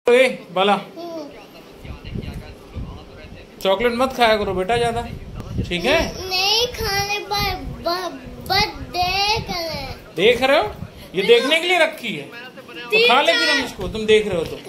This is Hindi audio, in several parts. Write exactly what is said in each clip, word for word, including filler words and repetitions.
ए बाला, चॉकलेट मत खाया करो बेटा ज्यादा, ठीक है? नहीं खाने पर बस देख रहे देख रहे हो? ये देखने के लिए रखी है तो खा ले फिर हम इसको, तुम देख रहे हो तो।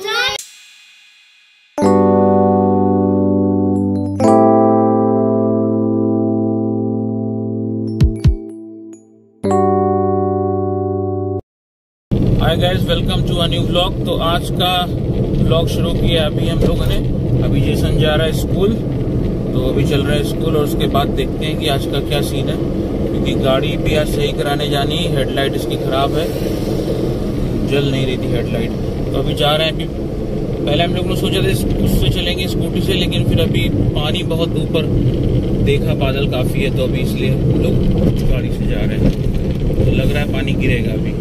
Hi guys, welcome to a new vlog. तो आज का व्लॉग शुरू किया अभी हम लोगों ने। अभी जेसन जा रहा है स्कूल, तो अभी चल रहा है स्कूल और उसके बाद देखते हैं कि आज का क्या सीन है, क्योंकि गाड़ी भी आज सही कराने जानी है। हेडलाइट इसकी खराब है, जल नहीं रही थी हेडलाइट। तो अभी जा रहे हैं। अभी पहले हम लोग ने सोचा था उससे चलेंगे स्कूटी से, लेकिन फिर अभी पानी बहुत ऊपर देखा, बादल काफी है, तो अभी इसलिए हम लोग गाड़ी से जा रहे हैं। तो लग रहा है पानी गिरेगा अभी।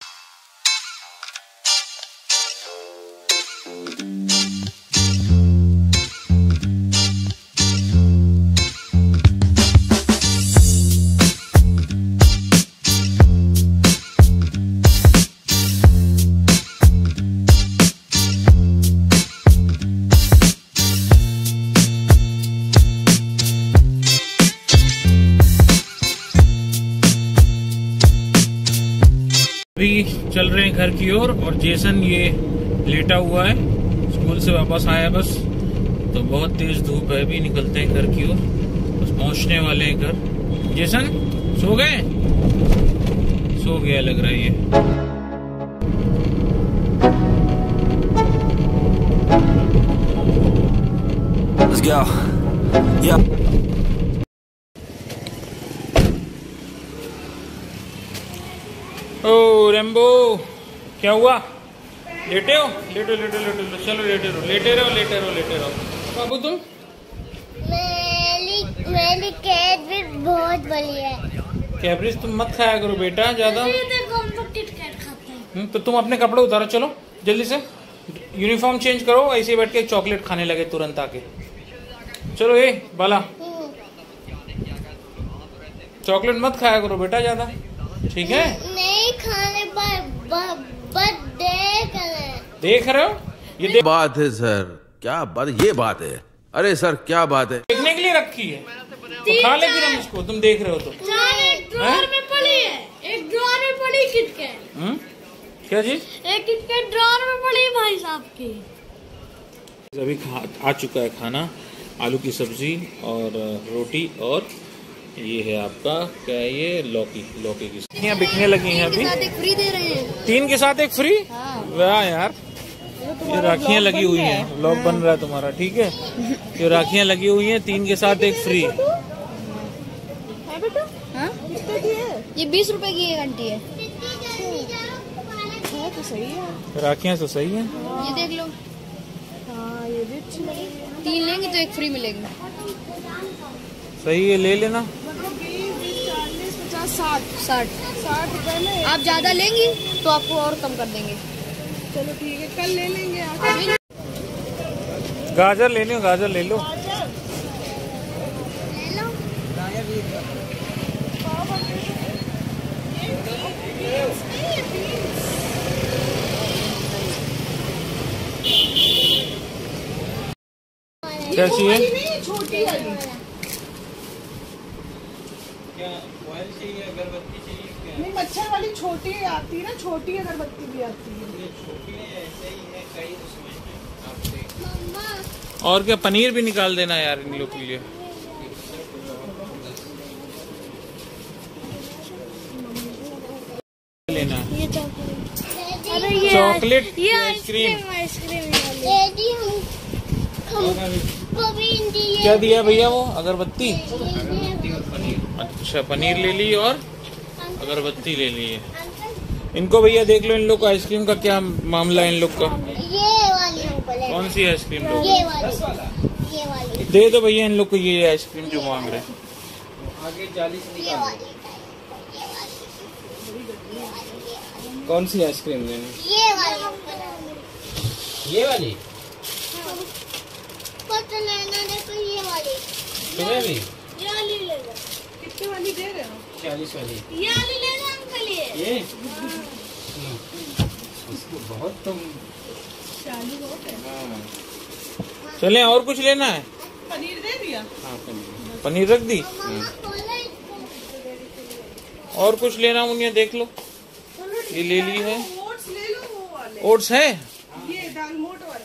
अभी चल रहे हैं घर की ओर, और जेसन ये लेटा हुआ है, स्कूल से वापस आया बस। तो बहुत तेज धूप है, अभी निकलते हैं घर की ओर, बस पहुंचने वाले हैं घर। जेसन सो गए? सो गया लग रहा है ये। Let's go. Yeah. O rainbow, क्या हुआ? लेटे हो? लेटो लेटो लेटो लो, चलो लेटे रहो, लेटे रहो लेटे रहो लेटे रहो। बाबू तुम? मेरी मेरी कैडबरी बहुत बड़ी है। कैडबरी तुम मत खाया करो बेटा ज्यादा। तो तुम अपने कपड़े उतारो, चलो जल्दी से यूनिफॉर्म चेंज करो, ऐसे बैठ के चॉकलेट खाने लगे तुरंत आके। चलो ए बाला, चॉकलेट मत खाया करो बेटा ज्यादा, ठीक है? नहीं खाने पर बस देख रहे देख रहे हो? ये देख बात है सर, क्या बात, ये बात है। अरे सर क्या बात है, देखने के लिए रखी है तो खा ले फिर हम इसको, तुम देख रहे हो तो। एक ड्रॉअर में पड़ी है, एक ड्रॉअर में पड़ी किटकैट। हम्म, क्या चीज? एक किटकैट ड्रॉअर में पड़ी भाई साहब की। अभी आ चुका है खाना, आलू की सब्जी और रोटी, और ये है आपका क्या है, ये लौकी लौकी की सब्जियां बिकने लगी हैं अभी। एक फ्री दे रहे हैं, तीन के साथ एक फ्री। वाह यार, ये राखियां लगी हुई हैं, व्लॉग बन रहा है तुम्हारा, ठीक है? ये राखियां लगी हुई हैं, तीन के साथ एक फ्री। ये बीस रुपए की एक घंटी है। तो सही है, राखियां तो सही है। ये देख लो, हाँ ये भी अच्छी लगी। तीन लेंगे तो एक फ्री मिलेगी। सही है, ले लेना। मतलब बीस चालीस पचास साठ साठ साठ रुपए में। आप ज्यादा लेंगी तो आपको और कम कर देंगे। चलो ठीक है, कल ले लेंगे आके। गाजर ले लो, गाजर ले लो। कैसी है? छोटी वाली। क्या ऑयल चाहिए, अगरबत्ती चाहिए क्या? नहीं, मच्छर वाली छोटी आती है ना, छोटी अगरबत्ती भी आती है। ये छोटी है, ऐसे ही है कई उसमें आपसे। और क्या, पनीर भी निकाल देना यार इन लोग के लिए। लेना ये चॉकलेट, ये आइसक्रीम। आइसक्रीम क्या दिया भैया वो? अगरबत्ती। अच्छा, पनीर ले ली और अगरबत्ती ले ली है। इनको भैया देख लो, इन लोग को आइसक्रीम का क्या मामला है इन लोग का? ये वाली कौन सी आइसक्रीम लोग? ये वाली, ये वाली दे दो भैया इन लोग को ये आइसक्रीम जो मांग रहे हैं। आगे चालीस ये वाली, कौन सी आइसक्रीम लेनी? ये वाली, ये वाली तो लेना देखो, ये वाली। तुम्हें भी ये वाली ले लो। कितने वाली दे रहे हो? चालीस वाली। ये वाली ले लो अंकल। ये ये इसको बहुत तुम चालू हो गया। चले और कुछ लेना है? पनीर दे दिया। हाँ पनीर। पनीर रख दी। और कुछ लेना मुनिया देख लो, ये ले ली है। ओट्स ले लो वो वाले। ओट्स है, ये दाल मोट वाले।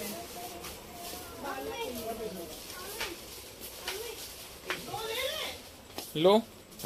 लो।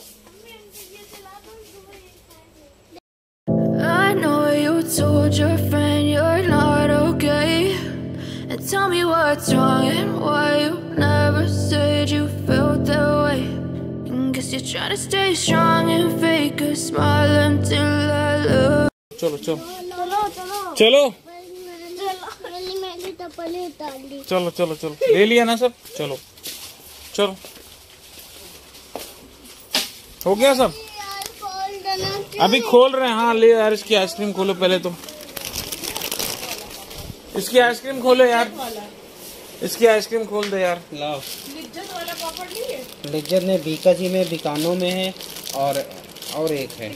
I know you told your friend you're not okay, and tell me what's wrong and why you never said you felt that way. And guess you're trying to stay strong and fake a smile until I look. चलो चलो चलो चलो चलो मैंने मैंने चप्पलें उतार ली। चलो चलो चलो ले लिया ना सब, चलो चलो हो गया सब। यार खोल देना। अभी खोल रहे हैं। हाँ ले यार, इसकी आइसक्रीम खोलो पहले तो, इसकी आइसक्रीम खोलो यार, इसकी आइसक्रीम खोल दे यार। लाओ। लिज्जत वाला पापड़ नहीं है? लिज्जत में बीका जी में बीकानो में है और और एक है।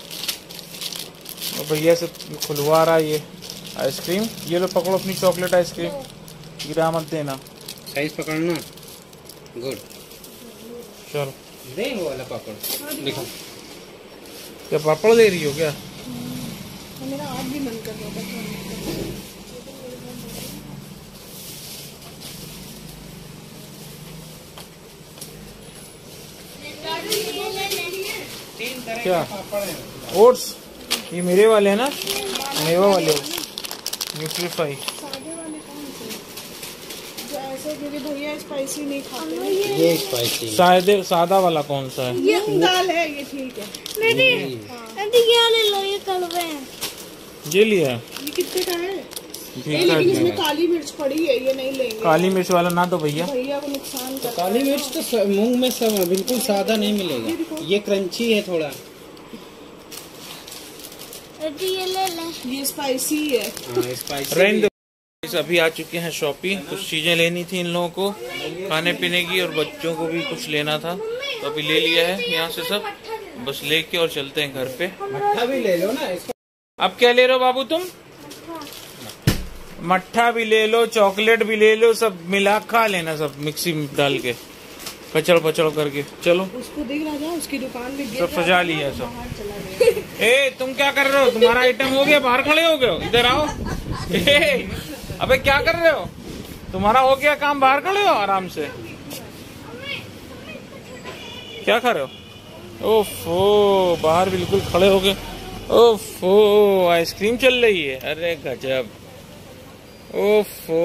और भैया से खुलवा रहा है ये आइसक्रीम। ये लो पकड़ो अपनी चॉकलेट आइसक्रीम, गिरा मत देना। साइज पकड़ना। गुड। चलो दे वो वाला पापड़ दिखा। क्या पापड़ ले रही हो क्या? मेरा आज भी मन कर रहा था। तीन तरह क्या? के पापड़ हैं। ओट्स, ये मेरे वाले हैं ना, मेवा वाले ओट्स, न्यूट्रीफाई। सादे वाले कौन से? जो ऐसे मेरे भैया स्पाइसी नहीं खाते। ये स्पाइसी। सादे सादा वाला कौन सा है? ये दाल है, ये ठीक है। दीदी दीदी क्या ले लो, ये कड़वे हैं। ये लिया है, ये कितने का है? ठीक ये है। लेकिन इसमें काली मिर्च पड़ी है, ये नहीं लेंगे। काली मिर्च वाला ना तो भैया। भैया को नुकसान कर। काली मिर्च तो स- मूंग में सब बिल्कुल सादा नहीं मिलेगा। ये क्रंची है थोड़ा। दीदी ये ले ले। ये स्पाइसी है। हाँ स्पाइसी। रेंड अभी आ चुके हैं शॉपिंग। कुछ चीजें लेनी थी इन लोगों को, खाने पीने की, और बच्चों को भी कुछ लेना था, तो अभी ले लिया है यहाँ से सब। बस लेके और चलते हैं घर पे। मट्ठा भी ले लो ना इसको। अब क्या ले रहे हो बाबू तुम? मट्ठा भी ले लो, चॉकलेट भी ले लो, सब मिला खा लेना, सब मिक्सी में डाल के पचड़ पचड़ करके। चलो उसको देख रहा था, उसकी दुकान में गिर सब रहा सजा था, लिया सब। बाहर चला गया। ए तुम क्या कर रहे हो? तुम्हारा आइटम हो गया, बाहर खड़े हो गए हो, इधर आओ। ए, अबे क्या कर रहे हो? तुम्हारा हो गया काम, बाहर खड़े हो आराम से। क्या खा रहे हो? ओफो, बाहर बिल्कुल खड़े हो गए। ओफो, आइसक्रीम चल रही है। अरे गजब। ओफो,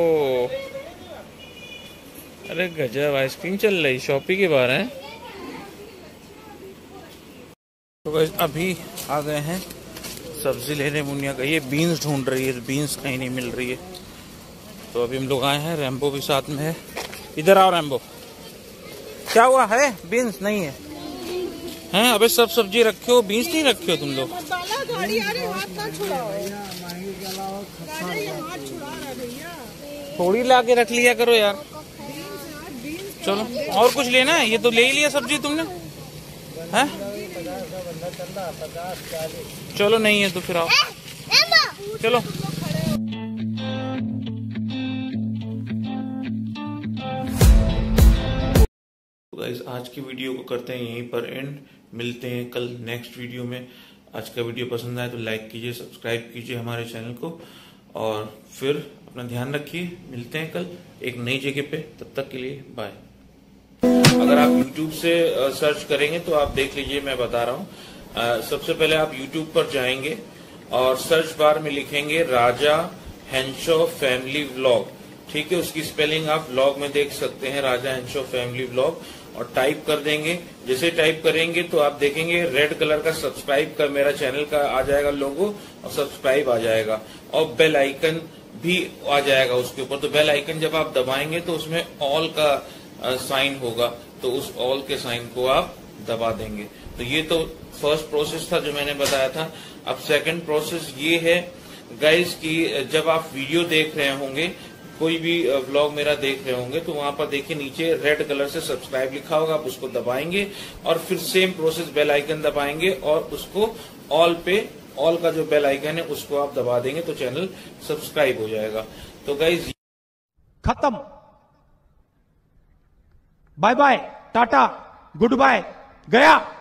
अरे गजब, आइसक्रीम चल रही, शॉपिंग के बाहर है। तो गाइस अभी आ गए हैं सब्जी लेने मुनिया का। ये बीन्स ढूंढ रही है, बीन्स कहीं नहीं मिल रही है, तो अभी हम लोग आए हैं। रैम्बो भी साथ में है। इधर आओ रैम्बो। क्या हुआ है? बीन्स नहीं है हैं? अबे सब सब्जी रखे हो, बीन्स नहीं रखे हो तुम लोग? बाला गाड़ी आ रही, हाथ ना छुड़ाओ। दादा ये हाथ छुड़ा रहा भैया। थोड़ी ला के रख लिया करो यार। चलो और कुछ लेना है? ये तो ले ही लिया सब्जी तुमने, हैं? चलो नहीं है तो फिर आओ, चलो। गाइस आज की वीडियो को करते हैं यहीं पर एंड। मिलते हैं कल नेक्स्ट वीडियो में। आज का वीडियो पसंद आए तो लाइक कीजिए, सब्सक्राइब कीजिए हमारे चैनल को, और फिर अपना ध्यान रखिए। मिलते हैं कल एक नई जगह पे, तब तक के लिए बाय। अगर आप YouTube से सर्च करेंगे तो आप देख लीजिए, मैं बता रहा हूँ। सबसे पहले आप YouTube पर जाएंगे और सर्च बार में लिखेंगे राजा हेंशो फैमिली व्लॉग। ठीक है, उसकी स्पेलिंग आप व्लॉग में देख सकते हैं, राजा हेंशो फैमिली व्लॉग, और टाइप कर देंगे। जैसे टाइप करेंगे तो आप देखेंगे रेड कलर का सब्सक्राइब का मेरा चैनल का आ जाएगा लोगो, और सब्सक्राइब आ जाएगा, और बेल आइकन भी आ जाएगा उसके ऊपर। तो बेल आइकन जब आप दबाएंगे तो उसमें ऑल का साइन होगा, तो उस ऑल के साइन को आप दबा देंगे। तो ये तो फर्स्ट प्रोसेस था जो मैंने बताया था। अब सेकंड प्रोसेस ये है गाइस कि जब आप वीडियो देख रहे होंगे, कोई भी व्लॉग मेरा देख रहे होंगे, तो वहां पर देखिए नीचे रेड कलर से सब्सक्राइब लिखा होगा, आप उसको दबाएंगे और फिर सेम प्रोसेस बेल आइकन दबाएंगे और उसको ऑल पे ऑल का जो बेल आइकन है उसको आप दबा देंगे तो चैनल सब्सक्राइब हो जाएगा। तो गाइज खत्म, bye bye, tata, goodbye, गया।